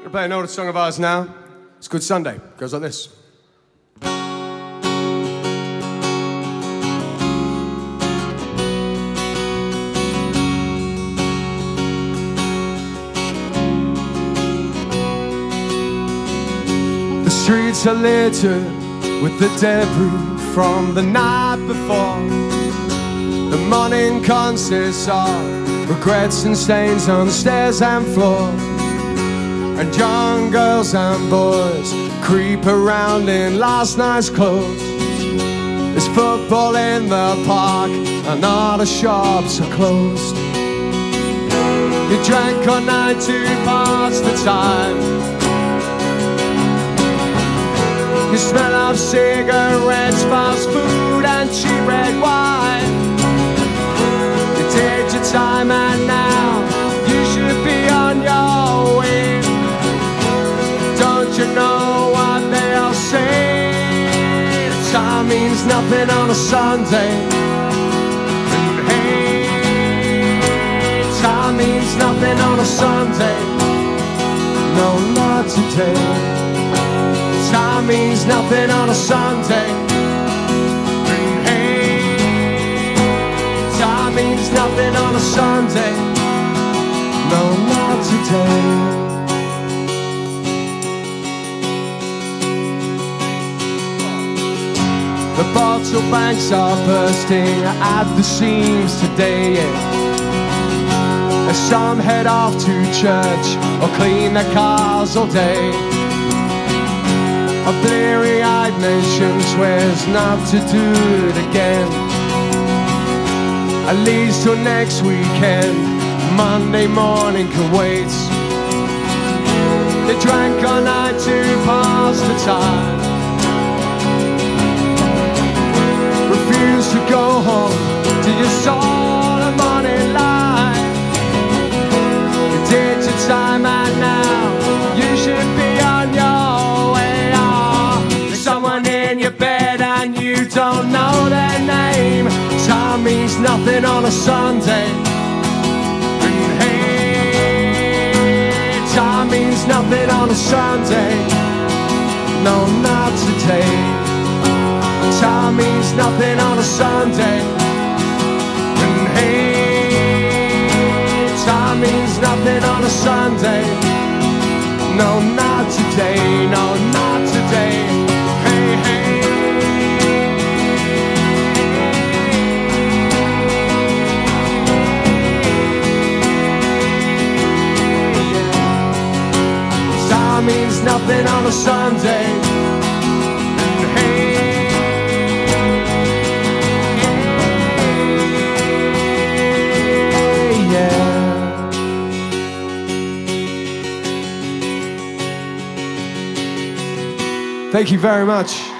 Gonna play an older song of ours now. It's Good Sunday. It goes like this. The streets are littered with the debris from the night before. The morning consists of regrets and stains on stairs and floors. And young girls and boys creep around in last night's clothes. There's football in the park and all the shops are closed. You drank all night to pass the time. You smell of cigarettes, fast food and cheap red wine. You did your time and now you should be on your way. Don't you know what they all say? Time means nothing on a Sunday. And hey, time means nothing on a Sunday. No, not today. Time means nothing on a Sunday. And hey, time means nothing on a Sunday. No, not today. The bottle banks are bursting at the seams today, yeah. As some head off to church or clean their cars all day. A bleary-eyed nation swears not to do it again. At least till next weekend, Monday morning can wait. They drank all night to pass the time. Refuse to go home till you saw the morning light. You did your time and now you should be on your way. There's someone in your bed and you don't know their name. Time means nothing on a Sunday. And hey, time means nothing on a Sunday. No, not today. Time means nothing on a Sunday. And hey, time means nothing on a Sunday. No, not today. No, not today. Hey, hey. Time means nothing on a Sunday. And hey, thank you very much.